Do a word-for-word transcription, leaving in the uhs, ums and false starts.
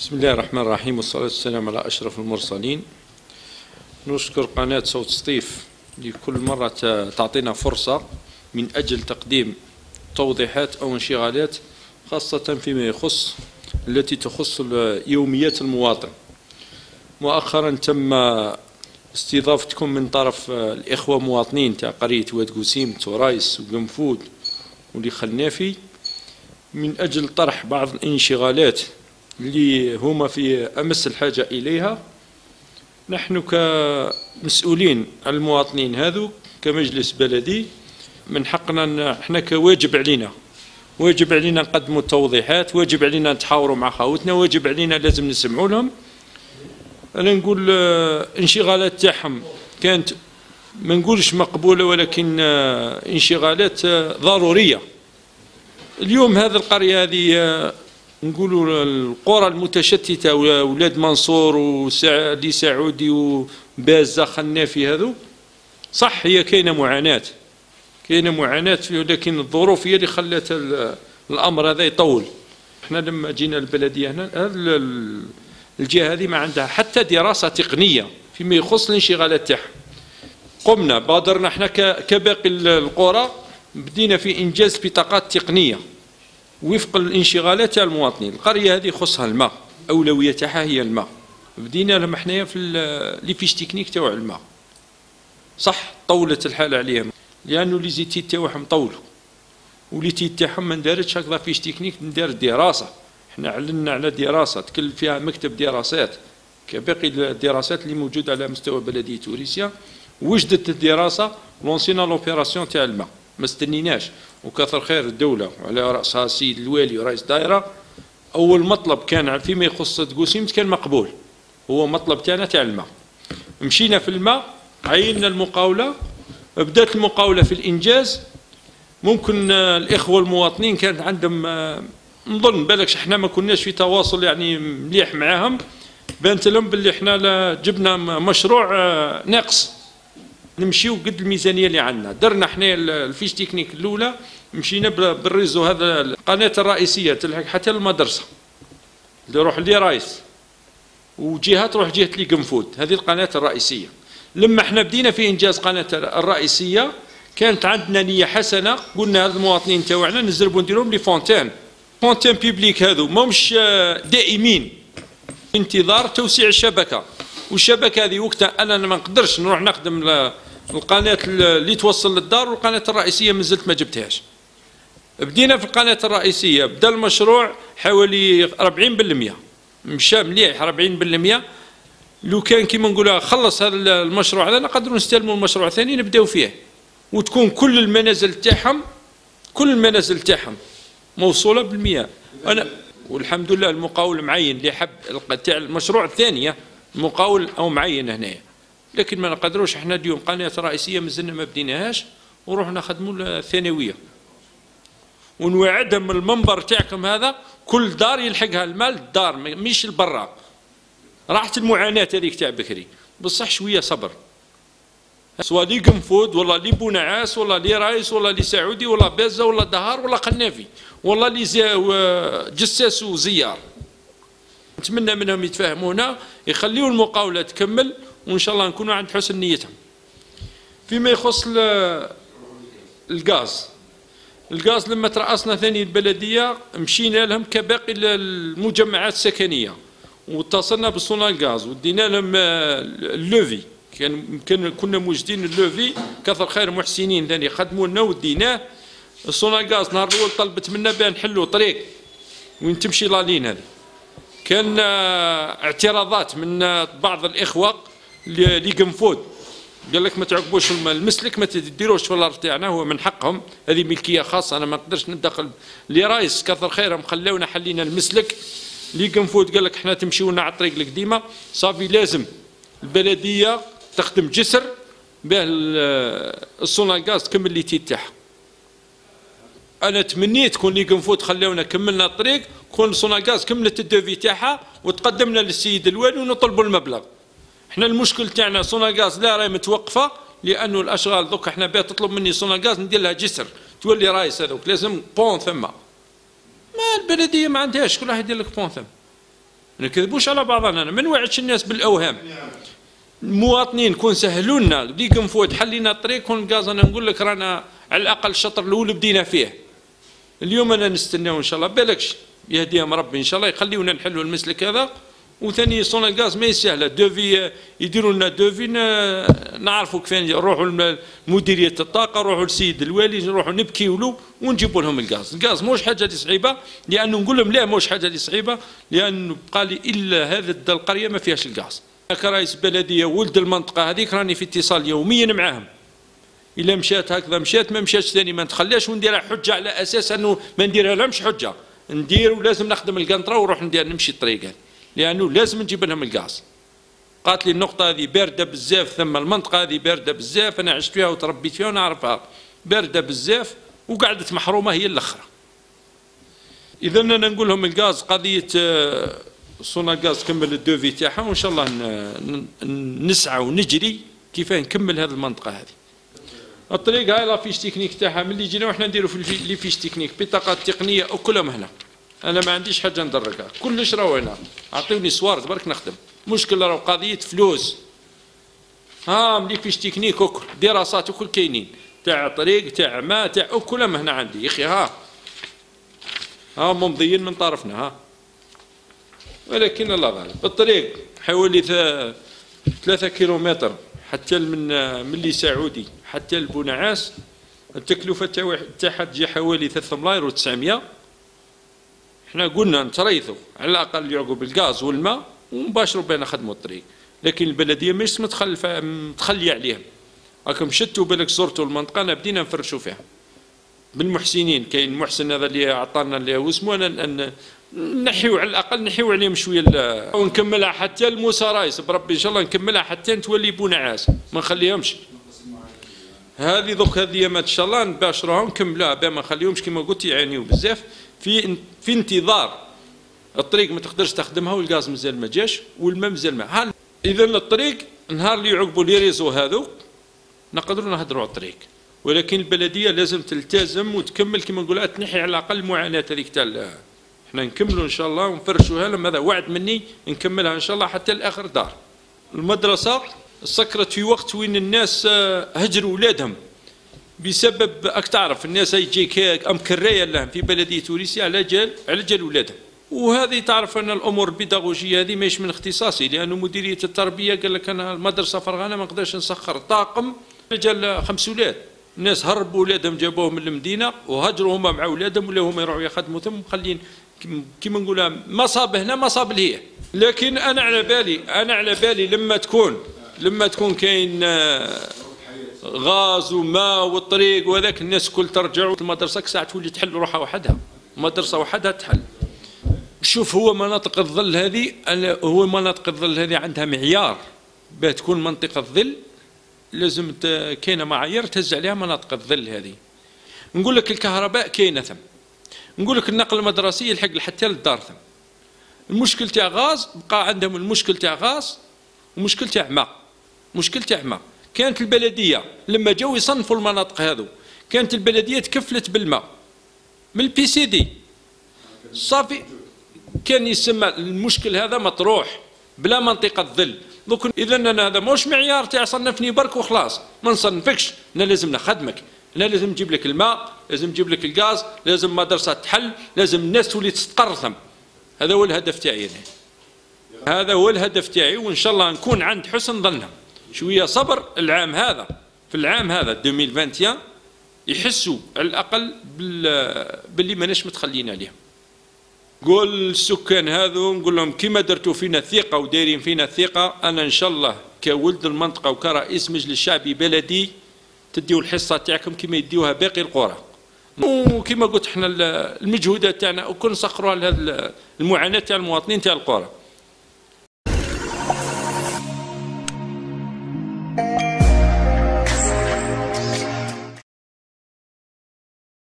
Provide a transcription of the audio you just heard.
بسم الله الرحمن الرحيم، والصلاة والسلام على أشرف المرسلين. نشكر قناة صوت سطيف لكل مرة تعطينا فرصة من أجل تقديم توضيحات أو انشغالات خاصة فيما يخص التي تخص يوميات المواطن. مؤخرا تم استضافتكم من طرف الإخوة مواطنين تاع قرية واد قسيم تورايس وقنفود ولي خلنافي من أجل طرح بعض الانشغالات اللي هما في أمس الحاجة إليها. نحن كمسؤولين على المواطنين هذو كمجلس بلدي من حقنا احنا كواجب علينا واجب علينا نقدموا التوضيحات، واجب علينا نتحاوروا مع خاوتنا، واجب علينا لازم نسمعوا لهم. انا نقول انشغالات تاعهم كانت ما نقولش مقبولة، ولكن انشغالات ضرورية. اليوم هذه القرية هذه نقولوا القرى المتشتته ولاد منصور ولي سعودي وبازه خنافي هذو صح هي كاينه معاناه كاينه معاناه ولكن الظروف هي اللي خلت الامر هذا يطول. احنا لما جينا البلديه هنا الجهه هذه ما عندها حتى دراسه تقنيه فيما يخص الانشغالات تاعها. قمنا بادرنا احنا كباقي القرى، بدينا في انجاز بطاقات تقنيه وفق الانشغالات تاع المواطنين. القريه هذه يخصها الماء، اولويه تاعها هي الماء. بدينا لما حنايا في لي فيش تكنيك تاع الماء. صح طولت الحاله عليهم لانه لي زيتيد تاعهم طولوا ولي تيد تاعهم ما ندارتش هكذا فيش تكنيك، ندار دراسه. احنا علنا على دراسه تكلف فيها مكتب دراسات كباقي الدراسات اللي موجوده على مستوى بلديه توريسيا. وجدت الدراسه لونسينا لوبيراسيون تاع الماء، ما استنيناش وكثر خير الدولة وعلى رأسها السيد الوالي ورئيس الدائرة. أول مطلب كان فيما يخص قسيمت كان مقبول، هو مطلب تاعنا تاع الماء. مشينا في الماء، عيننا المقاولة، بدات المقاولة في الإنجاز. ممكن الإخوة المواطنين كانت عندهم نظن بالكش احنا ما كناش في تواصل يعني مليح معاهم، بانت لهم باللي احنا جبنا مشروع ناقص نمشيو قد الميزانيه اللي عندنا. درنا احنا الفيش تكنيك الاولى، مشينا بالريزو هذا القناه الرئيسيه تلحق حتى المدرسه اللي يروح لي رايس وجهه تروح جهه لي قنفود، هذه القناه الرئيسيه. لما احنا بدينا في انجاز قناه الرئيسيه كانت عندنا نيه حسنه، قلنا هذا المواطنين تاعنا نزربوا نديرهم لي فونتين فونتين بيبليك هذو ماهمش دائمين، انتظار توسيع الشبكه. والشبكه هذه وقتها انا ما نقدرش نروح نخدم القناه اللي توصل للدار، والقناه الرئيسيه مازلت ما جبتهاش. بدينا في القناه الرئيسيه، بدا المشروع حوالي أربعين بالمئة مشى مليح أربعين بالمئة. لو كان كيما نقولها خلص هذا المشروع هذا نقدروا نستلموا المشروع الثاني نبداو فيه، وتكون كل المنازل تاعهم كل المنازل تاعهم موصوله بالمياه. انا والحمد لله المقاول معين اللي حب تاع المشروع الثانيه المقاول او معين هنايا، لكن ما نقدروش احنا اليوم قناه رئيسيه مازلنا ما بديناهاش ونروح نخدموا الثانويه. ونوعدهم من المنبر تاعكم هذا كل دار يلحقها الماء الدار مش البرا. راحت المعاناه هذيك تاع بكري بصح شويه صبر، سواء لي قنفود ولا لي بونعاس ولا لي رايس ولا لي سعودي ولا بازه ولا دهار ولا قنافي ولا لي جساس وزيار. نتمنى منهم يتفاهمونا يخليوا المقاولة تكمل، وإن شاء الله نكونوا عند حسن نيتهم. فيما يخص الغاز، الغاز لما ترأسنا ثاني البلدية مشينا لهم كباقي المجمعات السكنية واتصلنا بصناع الغاز ودينا لهم اللوفي. كان كنا موجدين اللوفي كثر خير محسنين ثاني خدموا لنا وديناه. صناع الغاز نهار الأول طلبت منا بان نحلوا طريق وين تمشي لالين هذه. كان اعتراضات من بعض الاخوه اللي قنفود، قال لك ما تعقبوش المسلك ما تديروش في الارض تاعنا، هو من حقهم، هذه ملكيه خاصه انا ما نقدرش ندخل. اللي رايس كثر خيرهم خلونا حلينا المسلك. اللي قنفود قال لك احنا تمشيو لنا على الطريق القديمه صافي لازم البلديه تخدم جسر باه الصونا الغاز تكمل اللي تاعها. انا تمنيت كون لي قنفود خلونا كملنا الطريق، كون صونا الغاز كملت الدوفي تاعها وتقدمنا للسيد الوالي ونطلبوا المبلغ. احنا المشكل تاعنا صونا الغاز لا راهي متوقفه لانه الاشغال دوك احنا باه تطلب مني صونا الغاز ندير لها جسر تولي رايس هذوك لازم بون ثم. ما البلديه ما عندهاش، كل واحد يدير لك بون ثم. ما نكذبوش على بعضنا، أنا ما نوعدش الناس بالأوهام. المواطنين كون سهلوا لنا ديكم فوت حلينا الطريق كون الغاز، أنا نقول لك رانا على الأقل الشطر الأول بدينا فيه. اليوم أنا نستناو إن شاء الله، بالكش يهديهم ربي إن شاء الله يخليونا نحلوا المسلك هذا. وثاني صون الغاز ما سهله، دوفي يديروا لنا دوفي نعرفوا كيف نروحوا لمديريه الطاقه، نروحوا للسيد الوالي، نروحوا نبكيوا له ونجيبوا لهم الغاز. الغاز موش حاجه اللي صعيبه، لانه نقول لهم لا موش حاجه اللي صعيبه، لانه بقى لي الا هذا القريه ما فيهاش الغاز. كرئيس بلديه ولد المنطقه هذيك راني في اتصال يوميا معاهم. الا مشات هكذا مشات، ما مشاتش ثاني ما نتخلاش ونديرها حجه على اساس انه ما نديرها لهمش حجه، ندير ولازم نخدم القنطره ونروح ندير نمشي الطريق لانه لازم نجيب لهم الغاز. قالت لي النقطه هذه بارده بزاف، ثم المنطقه هذه بارده بزاف، انا عشت فيها وتربيت فيها ونعرفها بارده بزاف وقعدت محرومه هي الاخرى. اذا انا نقول لهم الغاز قضيه صونا غاز كمل الدوفي تاعها، وان شاء الله نسعى ونجري كيف نكمل هذه المنطقه هذه. الطريق هاي لا فيش تكنيك تاعها ملي جينا وحنا نديروا في لي فيش تكنيك بطاقات تقنيه وكلهم هنا. انا ما عنديش حاجه ندركها، كلش راهو هنا، اعطيوني صوار برك نخدم. مشكل راهو قضيه فلوس. ها ملي فيش تكنيك وكل دراسات وكل كاينين تاع طريق تاع ما تاع كلهم هنا عندي يا اخي. ها ها ممضيين من طرفنا ها، ولكن الله غالب. الطريق حوالي ثلاثة كيلومتر حتى من من لي سعودي حتى لبونعاس، التكلفه تاعها تجي حوالي ثلاثة ملاير وتسعمية. احنا قلنا نتريثوا على الاقل يعقوا بالغاز والماء ومباشروا بين خدموا الطريق، لكن البلديه مش متخلفه متخليه عليهم. راكم شتوا بالك زرتوا المنطقه، انا بدينا نفرشوا فيها بالمحسنين. كاين المحسن هذا اللي عطانا اللي هو اسمه، انا نحيو على الاقل نحيو عليهم شويه ونكملها حتى لموسى رايس بربي ان شاء الله نكملها حتى نتولي بونعاس، ما نخليهمش. هذه دوك هذه ايامات ان شاء الله نباشروها ونكملوها باه ما نخليهمش كما قلت يعانيوا بزاف في في انتظار الطريق. ما تقدرش تخدمها والغاز مازال ما جاش والماء مازال ما. اذا الطريق نهار اللي يعقبوا لي ريزو هذو نقدروا نهضروا على الطريق، ولكن البلديه لازم تلتزم وتكمل كما نقولها، تنحي على الاقل المعاناه هذيك تاع. احنا نكملوا ان شاء الله ونفرشوها لهم، هذا وعد مني نكملها ان شاء الله حتى لاخر دار. المدرسه سكرت في وقت وين الناس هجروا اولادهم بسبب راك تعرف الناس يجيك ام كرايه لهم في بلديه تونسيه على جال على جال اولادهم. وهذه تعرف ان الامور البيداغوجيه هذه ماهيش من اختصاصي، لانه مديريه التربيه قال لك انا المدرسه فرغانه ما نقدرش نسخر طاقم رجال خمس اولاد. الناس هربوا اولادهم جابوهم من المدينه وهجروا هما مع اولادهم ولا هما يروحوا يخدموا ثم مخلين كيما نقولها مصاب هنا مصاب لهيه. لكن انا على بالي انا على بالي لما تكون لما تكون كاين غاز وماء والطريق وهذاك الناس كل ترجعوا المدرسه ساعه تولي تحل روحها وحدها، مدرسه وحدها تحل. شوف هو مناطق الظل هذه هو مناطق الظل هذه عندها معيار باه تكون منطقه ظل، لازم كاينه معايير تهز عليها مناطق الظل هذه. نقول لك الكهرباء كاينه ثم، نقول لك النقل المدرسي يلحق حتى للدار ثم. المشكل تاع غاز بقى عندهم المشكل تاع غاز ومشكل تاع ماء. مشكل تاع ماء كانت البلديه لما جاوا يصنفوا المناطق هذو كانت البلديه تكفلت بالماء من البي سي دي صافي، كان يسمى المشكل هذا مطروح بلا منطقه ظل. دوك اذا انا هذا موش معيار تاع صنفني برك وخلاص، ما نصنفكش، انا لازم نخدمك، انا لازم نجيب لك الماء، لازم نجيب لك الغاز، لازم مدرسه تحل، لازم الناس تولي تستقر ثم. هذا هو الهدف تاعي أنا. هذا هو الهدف تاعي، وان شاء الله نكون عند حسن ظنهم. شويه صبر العام هذا، في العام هذا ألفين وواحد وعشرين يحسوا على الاقل باللي ماناش متخلين عليهم. قول السكان هذو نقول لهم كيما درتوا فينا الثقه ودايرين فينا الثقه، انا ان شاء الله كولد المنطقه وكرئيس مجلس شعبي بلدي تديوا الحصه تاعكم كيما يديوها باقي القرى. وكما قلت احنا المجهودات تاعنا وكل نسخروها لهذه المعاناه تاع المواطنين تاع القرى.